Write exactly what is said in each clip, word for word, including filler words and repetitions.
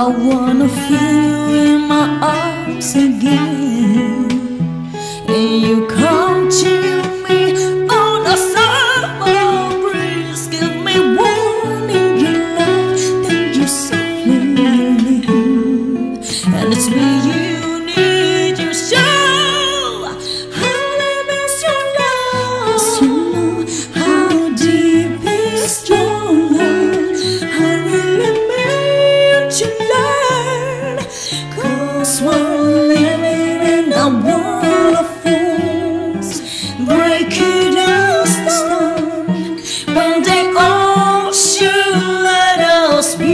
I wanna feel you in my arms again, and you come to me on a summer breeze. Give me warning, your love, then you softly leave, and it's me you need to show. How deep is your love? How deep is your love? I really mean to learn, 'cause we're living in a world of fools, breaking us down when they all should let us be.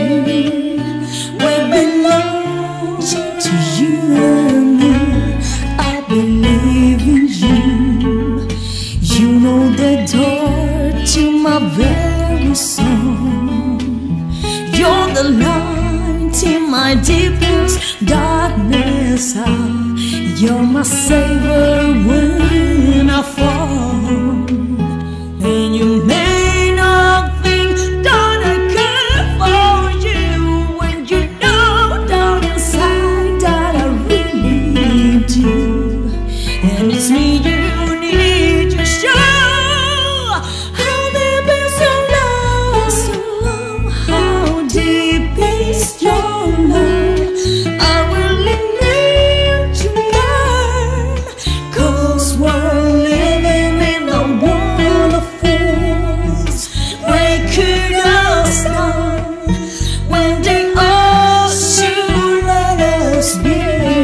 We belong to you and me. I believe in you. You know the door to my very soul. You're the light in my deepest darkness. Ah, you're my savior when I fall. And you may not think that I care for you, when you know down inside that I really do. And it's me you need to show. How deep is your love? How deep is your love? I really need to learn, 'cause we're living in a world of fools, breaking us down when they all should let us be.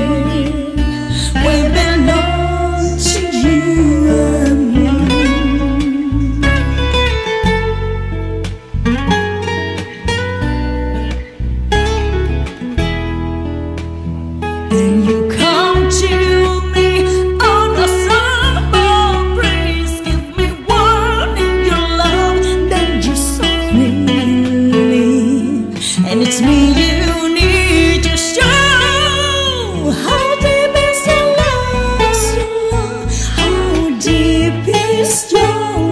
We belong to you and me. And you come to me on a summer breeze. Give me warning, your love, then you softly leave, and it's me you need to show. How deep is your love? How deep is your